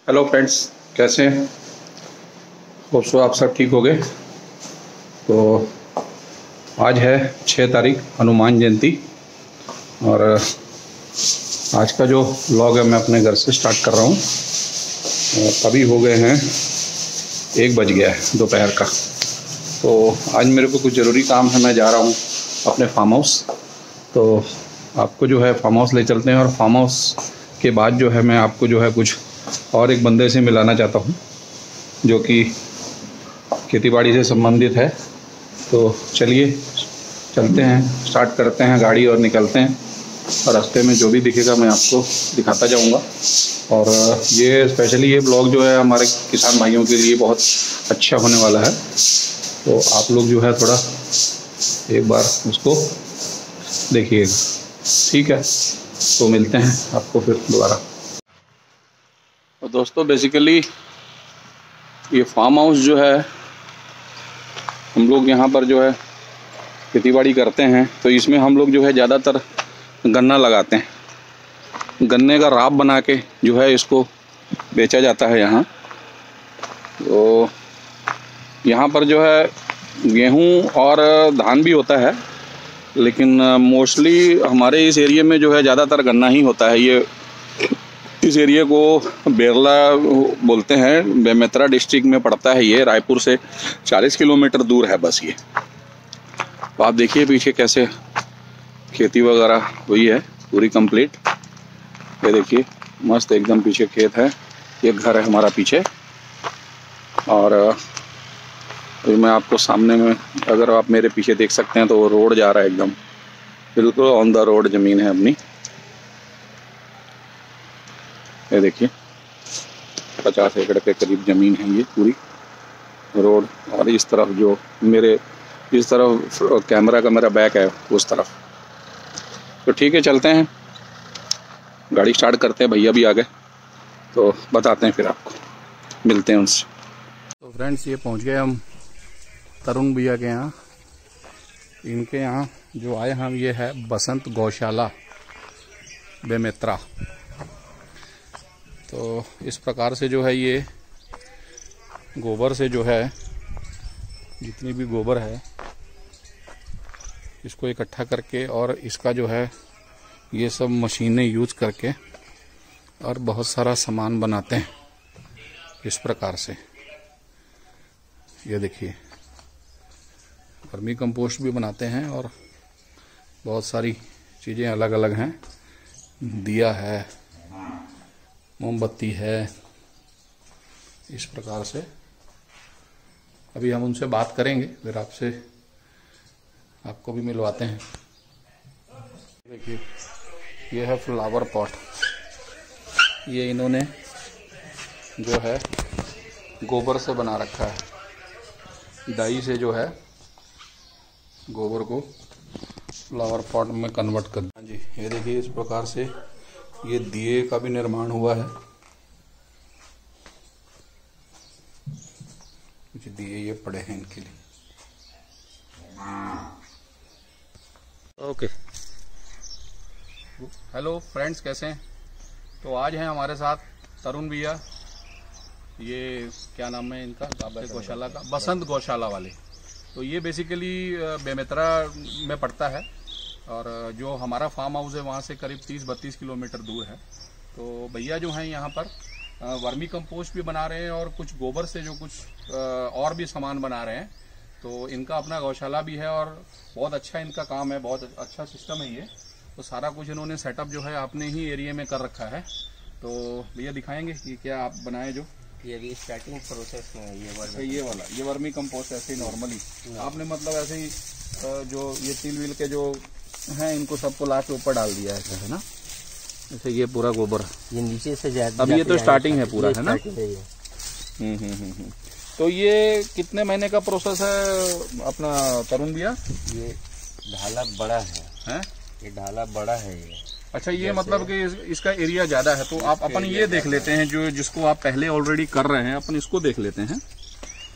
Hello friends, कैसे हैं? Hope so आप सब ठीक हो गए। तो आज है 6 तारीख, हनुमान जयंती। और आज का जो व्लॉग है मैं अपने घर से स्टार्ट कर रहा हूँ। अभी हो गए हैं 1 बज गया है दोपहर का। तो आज मेरे को कुछ ज़रूरी काम है, मैं जा रहा हूँ अपने फार्म हाउस। तो आपको जो है फार्म हाउस ले चलते हैं, और फार्म हाउस के बाद जो है मैं आपको जो है कुछ और एक बंदे से मिलाना चाहता हूँ जो कि खेतीबाड़ी से संबंधित है। तो चलिए चलते हैं, स्टार्ट करते हैं गाड़ी और निकलते हैं। और रास्ते में जो भी दिखेगा मैं आपको दिखाता जाऊंगा। और ये स्पेशली ये ब्लॉग जो है हमारे किसान भाइयों के लिए बहुत अच्छा होने वाला है। तो आप लोग जो है थोड़ा एक बार उसको देखिएगा, ठीक है? तो मिलते हैं आपको फिर दोबारा। और दोस्तों, बेसिकली ये फार्म हाउस जो है, हम लोग यहाँ पर जो है खेतीबाड़ी करते हैं। तो इसमें हम लोग जो है ज़्यादातर गन्ना लगाते हैं। गन्ने का राब बना के जो है इसको बेचा जाता है यहाँ। तो यहाँ पर जो है गेहूँ और धान भी होता है, लेकिन मोस्टली हमारे इस एरिया में जो है ज़्यादातर गन्ना ही होता है। ये इस एरिया को बेरला बोलते हैं, बेमेतरा डिस्ट्रिक्ट में पड़ता है। ये रायपुर से 40 किलोमीटर दूर है बस ये। तो आप देखिए पीछे कैसे खेती वगैरह हुई है पूरी कंप्लीट। ये देखिए मस्त एकदम पीछे खेत है, एक घर है हमारा पीछे। और अभी मैं आपको सामने में, अगर आप मेरे पीछे देख सकते हैं तो वो रोड जा रहा है, एकदम बिल्कुल ऑन द रोड ज़मीन है अपनी। ये देखिए 50 एकड़ के करीब ज़मीन है ये पूरी रोड। और इस तरफ जो मेरे इस तरफ कैमरा का मेरा बैक है उस तरफ। तो ठीक है, चलते हैं, गाड़ी स्टार्ट करते हैं। भैया भी आ गए तो बताते हैं, फिर आपको मिलते हैं उनसे। तो फ्रेंड्स, ये पहुंच गए हम तरुण भैया के यहाँ। इनके यहाँ जो आए हम, ये है बसंत गौशाला बेमेतरा। तो इस प्रकार से जो है ये गोबर से जो है, जितनी भी गोबर है इसको इकट्ठा करके, और इसका जो है ये सब मशीनें यूज करके और बहुत सारा सामान बनाते हैं इस प्रकार से। ये देखिए वर्मी कंपोस्ट भी बनाते हैं, और बहुत सारी चीज़ें अलग अलग हैं। दिया है, मोमबत्ती है, इस प्रकार से। अभी हम उनसे बात करेंगे, फिर आपको भी मिलवाते हैं। देखिए ये है फ्लावर पॉट। ये इन्होंने जो है गोबर से बना रखा है, डाई से जो है गोबर को फ्लावर पॉट में कन्वर्ट कर। हाँ जी, ये देखिए इस प्रकार से ये दिए का भी निर्माण हुआ है। कुछ दिए ये पड़े हैं इनके लिए। ओके, हेलो फ्रेंड्स, कैसे हैं? तो आज हैं हमारे साथ तरुण भैया। ये क्या नाम है इनका, गौशाला का, बसंत गौशाला वाले। तो ये बेसिकली बेमेतरा में पड़ता है, और जो हमारा फार्म हाउस है वहाँ से करीब 30-32 किलोमीटर दूर है। तो भैया जो हैं यहाँ पर वर्मी कंपोस्ट भी बना रहे हैं, और कुछ गोबर से जो कुछ और भी सामान बना रहे हैं। तो इनका अपना गौशाला भी है, और बहुत अच्छा इनका काम है, बहुत अच्छा सिस्टम है ये। तो सारा कुछ इन्होंने सेटअप जो है अपने ही एरिया में कर रखा है। तो भैया दिखाएंगे कि क्या आप बनाए जो ये अभी स्टार्टिंग प्रोसेस में है। ये वर्मी कंपोस्ट ऐसे ही नॉर्मली आपने मतलब ऐसे ही जो ये तिल विल के जो हैं इनको सबको ला के ऊपर डाल दिया है ना? जैसे ये पूरा गोबर ये नीचे से जाता। अभी ये तो स्टार्टिंग है पूरा, है ना? तो ये कितने महीने का प्रोसेस है अपना तरुण भैया? ये ढाला बड़ा है? ये ढाला बड़ा है ये। अच्छा, ये मतलब कि इसका एरिया ज्यादा है। तो आप अपन ये देख लेते हैं जो जिसको आप पहले ऑलरेडी कर रहे हैं, अपन इसको देख लेते हैं।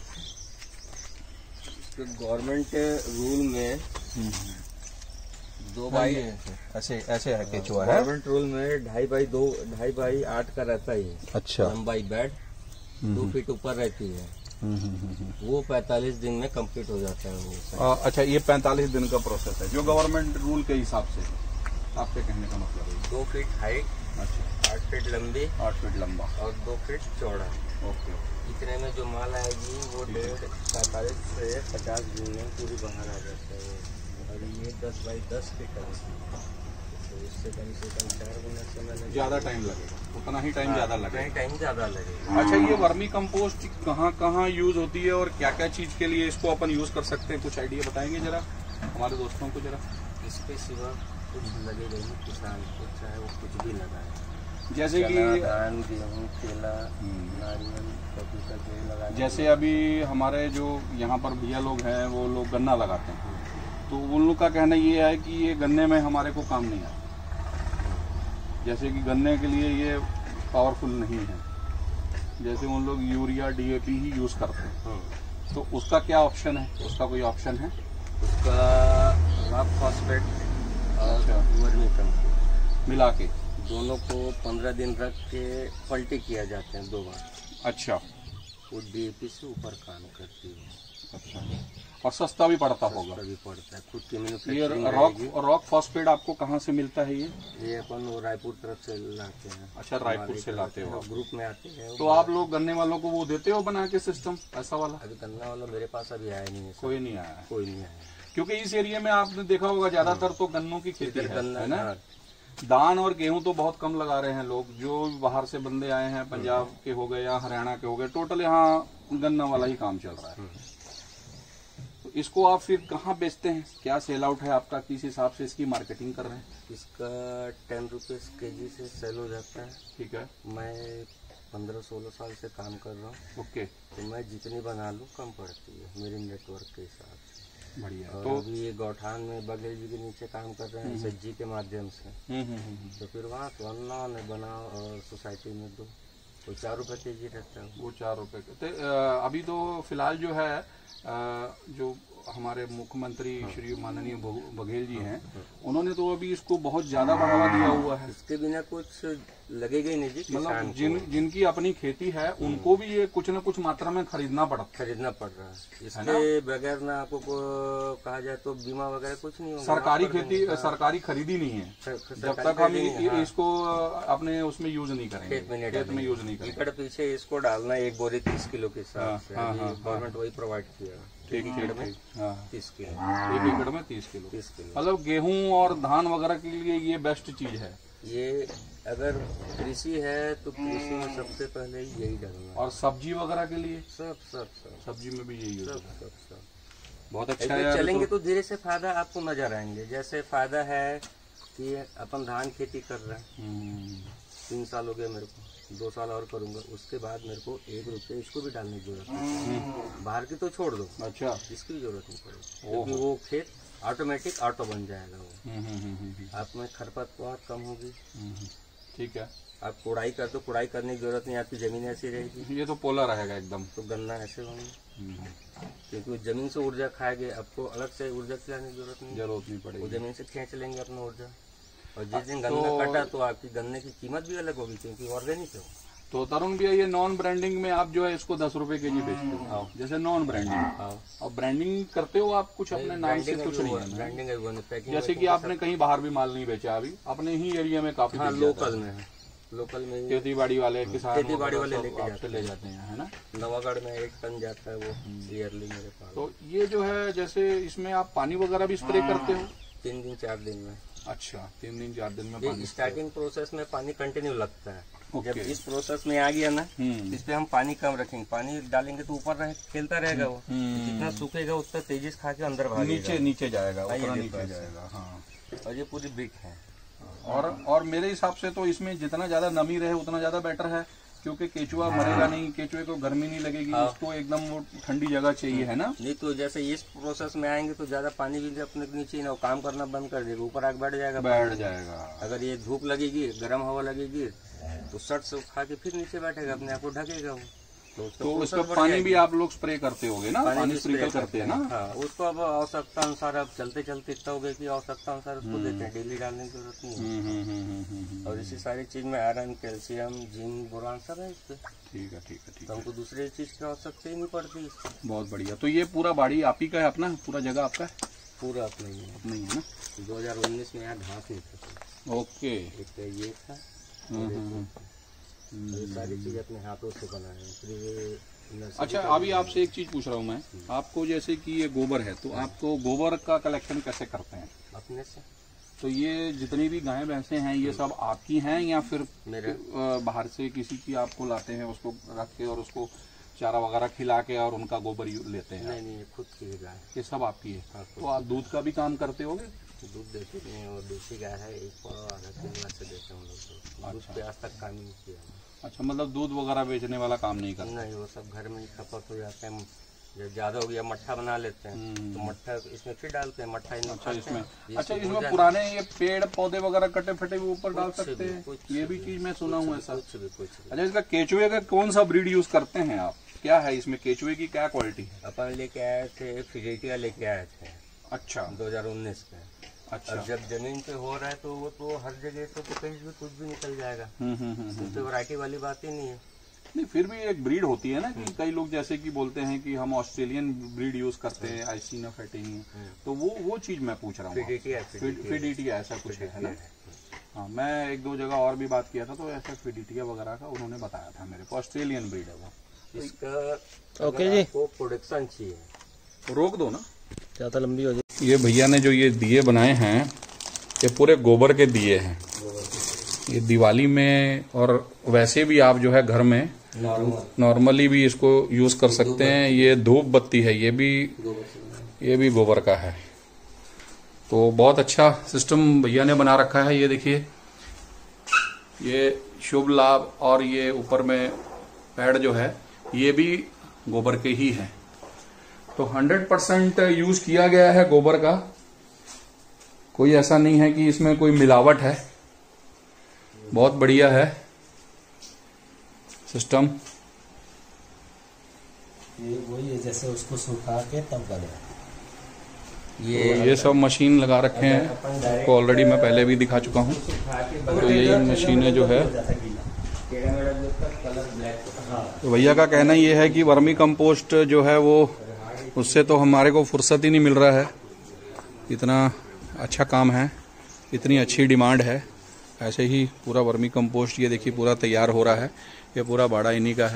तो गवर्नमेंट रूल में 2 बाई ऐसे ऐसे है केचुआ है। गवर्नमेंट रूल में 2.5 बाई 8 का रहता है। अच्छा। लंबाई बेड 2 फीट ऊपर रहती है। वो 45 दिन में कंप्लीट हो जाता है वो। अच्छा, ये 45 दिन का प्रोसेस है जो गवर्नमेंट रूल के हिसाब से आपके कहने का मतलब है। 2 फीट हाइट, अच्छा, 8 फीट लंबी, 8 फीट लंबा और 2 फीट चौड़ा। ओके। इतने में जो माल आएगी वो 45 से 50 दिन में पूरी बाहर आ जाता है। और ये 10 बाई 10 फीट है, तो इससे कम से कम 4 गुना समय लगेगा। ज़्यादा टाइम लगेगा, उतना ही टाइम ज़्यादा लगेगा। टाइम ज़्यादा लगेगा। अच्छा, ये वर्मी कंपोस्ट कहाँ कहाँ यूज होती है और क्या क्या चीज़ के लिए इसको अपन यूज कर सकते हैं? कुछ आइडिया बताएंगे जरा हमारे दोस्तों को जरा। इसके सिवा कुछ लगेगा ही किसान को, चाहे वो कुछ भी लगाए, जैसे कि धान, गेहूँ, केला, नारियल, पपीता जो लगा। जैसे अभी हमारे जो यहाँ पर भैया लोग हैं वो लोग गन्ना लगाते हैं, तो उन लोग का कहना ये है कि ये गन्ने में हमारे को काम नहीं आता। जैसे कि गन्ने के लिए ये पावरफुल नहीं है, जैसे उन लोग यूरिया DAP ही यूज करते हैं। तो उसका क्या ऑप्शन है? उसका कोई ऑप्शन है? उसका रॉक फॉस्फेट और वर्मी कंपोस्ट मिला के दोनों को 15 दिन रख के पलटी किया जाते हैं 2 बार। अच्छा। वो DAP से ऊपर काम करती है। अच्छा, और सस्ता भी पड़ता होगा। भी पड़ता है, खुद की ये मैन्युफैक्चरिंग। रॉक फॉस्फेट आपको कहाँ से मिलता है? ये अपन वो रायपुर तरफ से लाते हैं। अच्छा, रायपुर से लाते हो। ग्रुप में आते हैं। तो आप लोग गन्ने वालों को वो देते हो बना के सिस्टम ऐसा वाला? अभी गन्ना वाला मेरे पास अभी आया नहीं है। कोई नहीं आया है? कोई नहीं आया, क्योंकि इस एरिया में आपने देखा होगा ज्यादातर तो गन्नों की खेती है ना। हाँ। धान और गेहूं तो बहुत कम लगा रहे हैं लोग, जो बाहर से बंदे आए हैं, पंजाब के हो गए या हरियाणा के हो गए, टोटल यहाँ गन्ना वाला ही काम चल रहा है। तो इसको आप फिर कहाँ बेचते हैं? क्या सेल आउट है आपका? किस हिसाब से इसकी मार्केटिंग कर रहे हैं? इसका 10 रुपीज kg से सेल हो जाता है। ठीक है। मैं 15-16 साल से काम कर रहा हूँ। ओके। तो मैं जितनी बना लूँ कम पड़ती है मेरे नेटवर्क के हिसाब से। बढ़िया। और तो अभी ये गौठान में बघेल जी के नीचे काम कर रहे हैं SHG के माध्यम से। तो फिर वहाँ तो अन्ना ने बनाओ और सोसाइटी में दो, तो 4 रुपये kg रहता है। वो 4 रुपये के। अभी तो फिलहाल जो है जो हमारे मुख्यमंत्री श्री माननीय बघेल जी हैं, उन्होंने तो अभी इसको बहुत ज्यादा बढ़ावा दिया हुआ है। इसके बिना कुछ लगेगा ही नहीं जी। मतलब जिनकी अपनी खेती है उनको भी ये कुछ न कुछ मात्रा में खरीदना पड़ रहा है। इसके बगैर ना आपको कहा जाए तो बीमा वगैरह कुछ नहीं होगा। सरकारी खरीदी नहीं है जब तक हम इसको अपने उसमें यूज नहीं करेंगे, खेत में यूज नहीं करेंगे। एकड़ पीछे इसको डालना 1 बोरी 30 किलो के हिसाब से गवर्नमेंट वही प्रोवाइड किया। ठीक में 30 किलो, 1 एकड़ में 30 किलो। मतलब गेहूं और धान वगैरह के लिए ये बेस्ट चीज है। ये अगर कृषि है तो कृषि में सबसे पहले यही डालना। और सब्जी वगैरह के लिए सब सब्जी में भी यही होगा। सब बहुत अच्छा है। चलेंगे तो धीरे से फायदा आपको नजर आएंगे। जैसे फायदा है कि अपन धान खेती कर रहे हैं, 3 साल हो गए मेरे को, 2 साल और करूंगा, उसके बाद मेरे को 1 रुपये इसको भी डालने की जरूरत नहीं। बाहर की तो छोड़ दो। अच्छा। इसकी भी जरूरत नहीं पड़ेगी, क्योंकि वो खेत ऑटोमेटिक ऑटो बन जाएगा। वो आप में खरपतवार कम होगी। ठीक है। आप कुड़ाई कर दो, कुड़ाई करने की जरूरत नहीं, आपकी जमीन ऐसी रहेगी। ये तो पोला रहेगा एकदम। तो गन्ना ऐसे होंगे, क्योंकि जमीन से ऊर्जा खाएंगे, आपको अलग से ऊर्जा खिलाने की जरूरत नहीं पड़ेगी। वो जमीन से खींच लेंगे अपना ऊर्जा। और जिस दिन गन्ना कटा तो आपकी गन्ने की कीमत भी अलग होगी, क्योंकि ऑर्गेनिक है। तो तरुण भैया, ये नॉन ब्रांडिंग में आप जो है इसको 10 रुपए kg बेचते हो, जैसे नॉन ब्रांडिंग। और ब्रांडिंग करते हो आप कुछ अपने नाम से? कुछ नहीं है ब्रांडिंग। जैसे कि आपने कहीं बाहर भी माल नहीं बेचा अभी, अपने ही एरिया में काफी लोकल में खेती बाड़ी वाले किसान आपसे ले जाते हैं, है ना। नवागढ़ में 1 टन जाता है वो ईयरली मेरे पास। तो ये जो है, जैसे इसमें आप पानी वगैरह भी स्प्रे करते हो? 3 दिन 4 दिन में। अच्छा, 3 दिन 4 दिन में पानी। स्टार्टिंग प्रोसेस में पानी कंटिन्यू लगता है। जब इस प्रोसेस में आ गया ना, इस पे हम पानी कम रखेंगे। पानी डालेंगे तो ऊपर खेलता रहेगा वो, जितना सूखेगा उतना तेजी से खा के अंदर भागेगा, नीचे जाएगा, नीचे जाएगा। हाँ। और ये पूरी बिट है। और मेरे हिसाब से तो इसमें जितना ज्यादा नमी रहे उतना ज्यादा बेटर है, क्योंकि केचुआ मरेगा नहीं, केचुए को गर्मी नहीं लगेगी। उसको एकदम वो ठंडी जगह चाहिए, है ना। नहीं तो जैसे इस प्रोसेस में आएंगे तो ज्यादा पानी भी अपने नीचे ना काम करना बंद कर देगा, ऊपर आग बैठ जाएगा। अगर ये धूप लगेगी, गर्म हवा लगेगी तो शर्ट से खा के फिर नीचे बैठेगा, अपने आप को ढकेगा वो। तो इस पर पानी भी आप लोग स्प्रे करते होगे ना, पानी स्प्रिंकल करते हैं ना? हाँ, उसको अब आवश्यकता अनुसार अब चलते चलते इतना हो गया कि आवश्यकता अनुसार उसको देते हैं, डेली डालने की जरूरत नहीं है। और इसी सारी चीज में आयरन, कैल्शियम, जिंक, बोरान सब है इसपे। ठीक है, ठीक है, ठीक तो है। हमको दूसरे चीज की आवश्यकता ही नहीं पड़ती। बहुत बढ़िया। तो ये पूरा बाड़ी आप ही का है, अपना पूरा जगह आपका है? पूरा अपना ही है। नहीं है ना? 2019 में यहाँ घास नहीं था। ओके। एक ये था, ये सारी चीज अपने हाथों से बनाए हैं। फिर ये अच्छा, अभी आपसे एक चीज पूछ रहा हूँ मैं, आपको जैसे कि ये गोबर है, तो आपको गोबर का कलेक्शन कैसे करते हैं? अपने से। तो ये जितनी भी गायें भैंसे हैं ये सब आपकी हैं या फिर मेरे बाहर से किसी की आपको लाते हैं, उसको रख के और उसको चारा वगैरह खिला के और उनका गोबर लेते हैं? नहीं, ये खुद की गाय है। ये सब आपकी है? हाँ, तो आप दूध का भी काम करते होगे? दूध देते नहीं, और देसी गाय है, एक पाव आधा किलो से देते हैं हम लोग। दूध पे आज तक काम नहीं किया। अच्छा, मतलब दूध वगैरह बेचने वाला काम नहीं करते? नहीं, वो सब घर में ही खपत हो जाते हैं। जब ज्यादा हो गया मट्ठा बना लेते हैं, तो मट्ठा इसमें फिर डालते हैं। मट्ठा इसमें पुराने ये पेड़ पौधे वगैरह कटे फटे भी ऊपर डाल सकते हैं? ये भी चीज मैं सुना हूँ ऐसा। अच्छा, इसका केचुए का कौन सा ब्रीड यूज करते हैं आप? क्या है इसमें, केचुए की क्या क्वालिटी है? अपन लेके आए थे, फिडेटिया लेके आए थे। अच्छा, 2019 में। अच्छा। अब जब जमीन पे हो रहा है तो वो तो हर जगह से तो कहीं भी कुछ भी निकल जाएगा। इसमें तो वैरायटी वाली बात ही नहीं है। नहीं, फिर भी एक ब्रीड होती है ना कि कई लोग जैसे कि बोलते हैं कि हम ऑस्ट्रेलियन ब्रीड यूज करते हैं, आइसिना फैटिनी, तो वो चीज मैं पूछ रहा हूँ। फिडिटिया ऐसा कुछ है ना? हाँ, मैं एक दो जगह और भी बात किया था, तो ऐसा फिडिटिया वगैरह का उन्होंने बताया था मेरे को। ऑस्ट्रेलियन ब्रीड है वो। इसका ओके जी, वो प्रोडक्शन चाहिए तो रोक दो ना, ज्यादा लंबी हो जाए। ये भैया ने जो ये दिए बनाए हैं, ये पूरे गोबर के दिए हैं। ये दिवाली में और वैसे भी आप जो है घर में नॉर्मली भी इसको यूज कर सकते हैं। ये धूप बत्ती है, ये भी गोबर का है। तो बहुत अच्छा सिस्टम भैया ने बना रखा है। ये देखिए, ये शुभ लाभ और ये ऊपर में पैड जो है ये भी गोबर के ही है। तो 100% यूज किया गया है गोबर का। कोई ऐसा नहीं है कि इसमें कोई मिलावट है। बहुत बढ़िया है सिस्टम। ये वही है जैसे उसको सुखा के तब बने। ये सब मशीन लगा रखे हैं, आपको ऑलरेडी मैं पहले भी दिखा चुका हूँ। तो यही मशीनें जो है, तो भैया का कहना ये है कि वर्मी कंपोस्ट जो है वो, उससे तो हमारे को फुर्सत ही नहीं मिल रहा है। इतना अच्छा काम है, इतनी अच्छी डिमांड है। ऐसे ही पूरा वर्मी कंपोस्ट ये देखिए पूरा तैयार हो रहा है। ये पूरा बाड़ा इन्हीं का है।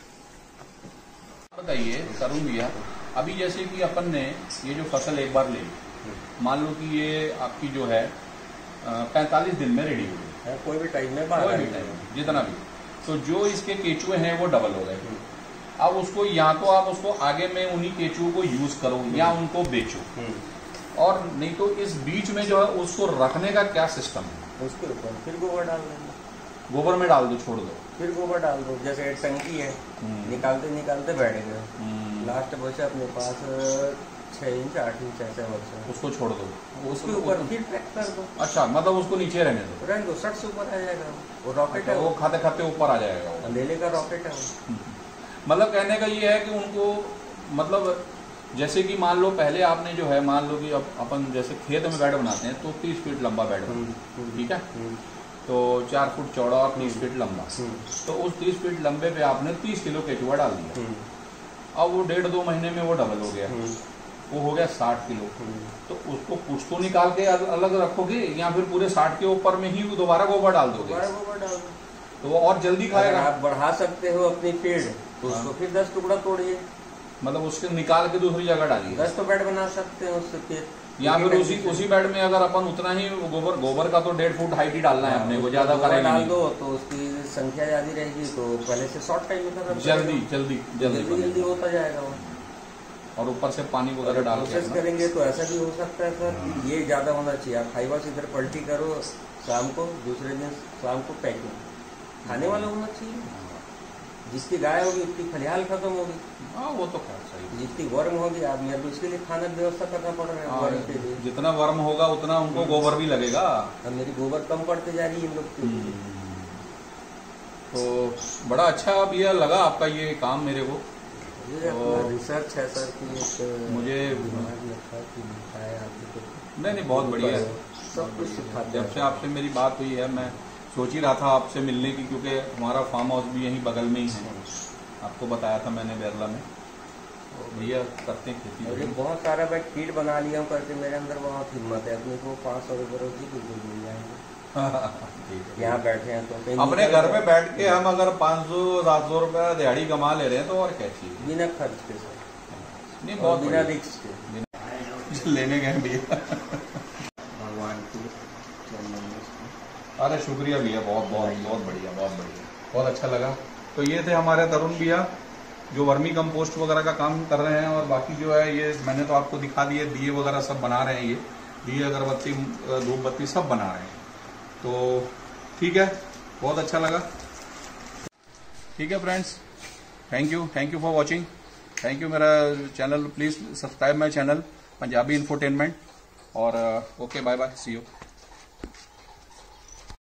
बताइए तरुण भैया, अभी जैसे कि अपन ने ये जो फसल एक बार ले ली, मान लो कि ये आपकी जो है 45 दिन में रेडी हो गई, कोई भी टाइम में, कोई भी टाइम जितना भी, तो जो इसके केचुए हैं वो डबल हो गए। अब उसको या तो आप उसको आगे में उन्हीं केचुओं को यूज करो या उनको बेचो, और नहीं तो इस बीच में जो है उसको रखने का क्या सिस्टम है? उसके ऊपर फिर गोबर डाल देंगे। गोबर में डाल दो, छोड़ दो, फिर गोबर डाल दो। जैसे टंकी है, निकालते निकालते बैठ गए, लास्ट बचे अपने पास 6 इंच 8 इंच ऐसे बचे, उसको छोड़ दो, उसके ऊपर फिर पैक कर दो। अच्छा, मतलब उसको नीचे रहने दो, सट से ऊपर आ जाएगा। वो रॉकेट है, वो खाते खाते ऊपर आ जाएगा। अंधेले का रॉकेट है। मतलब कहने का ये है कि उनको, मतलब जैसे कि मान लो पहले आपने जो है, मान लो कि अब अपन जैसे खेत में बेड बनाते हैं तो 30 फीट लंबा बेड बनता है, ठीक है, तो 4 फुट चौड़ा और 30 फीट लंबा। तो उस 30 फीट लंबे पे आपने 30 किलो केचुआ डाल दिया। अब वो 1.5-2 महीने में वो डबल हो गया, वो हो गया 60 किलो। तो उसको कुछ तो निकाल के अलग रखोगे या फिर पूरे 60 के ऊपर में ही दोबारा गोबर डाल दोगे? तो वो और जल्दी खाएगा। आप बढ़ा सकते हो अपनी पेड़, तो उसको फिर 10 टुकड़ा तोड़िए, मतलब उसके निकाल के दूसरी जगह डालिए। 10 तो बेड बना सकते हैं उससे। या फिर उसी बेड में अगर अपन उतना ही गोबर का तो 1.5 फुट हाइट ही डालना है अपने को, ज्यादा करेंगे डाल दो तो उसकी संख्या ज्यादा रहेगी, तो पहले से शॉर्ट टाइम में जल्दी होता जाएगा वो। और ऊपर से पानी वगैरह डाल प्रोसेस करेंगे तो ऐसा भी हो सकता है सर, ये ज्यादा होना चाहिए। आप खाइबा इधर पलटी करो शाम को, दूसरे दिन शाम को पैकिंग खाने वाला होना चाहिए। जिसकी गाय होगी उसकी खलिहाल खत्म होगी। हाँ, वो तो खैर सही। जितनी वर्म होगी, आप मेरे को इसके लिए खाना व्यवस्था करना पड़ रहा है वर्म के लिए। जितना वर्म होगा उतना उनको गोबर भी लगेगा। अब मेरी गोबर कम पड़ते जा रही है इन लोग की। तो बड़ा अच्छा भैया लगा आपका ये काम मेरे को। ये अपना रिसर्च है सर कि मुझे दिमाग में था कि बताया आपको। नहीं बहुत बढ़िया है, सब कुछ सिखाते जब से आपसे मेरी बात हुई है मैं सोच ही रहा था आपसे मिलने की, क्योंकि हमारा फार्म हाउस भी यहीं बगल में ही है, आपको बताया था मैंने बेरला में। तो भैया करते हैं खेती। और ये बहुत सारा मैं किट बना लिया हूँ करके, मेरे अंदर बहुत हिम्मत है। अपने को 500 रुपये की बिल्कुल मिल जाएंगे। यहाँ बैठे हैं तो कहीं अपने घर पे बैठ के हम अगर 500-700 रुपया दिहाड़ी कमा ले रहे हैं तो और क्या चाहिए, बिना खर्च के सर, नहीं बहुत बिना रिस्क के लेने गए भैया। भगवान की। अरे शुक्रिया भैया, बहुत बहुत बहुत बढ़िया, बहुत बढ़िया, बहुत अच्छा लगा। तो ये थे हमारे तरुण भैया जो वर्मी कंपोस्ट वगैरह का काम कर रहे हैं, और बाकी जो है ये मैंने तो आपको दिखा दिए, दिए वगैरह सब बना रहे हैं, ये दिए अगरबत्ती धूप बत्ती सब बना रहे हैं। तो ठीक है, बहुत अच्छा लगा। ठीक है friends, thank you for watching. Thank you. मेरा channel please subscribe my channel Punjabi infotainment. और okay, bye bye, see you.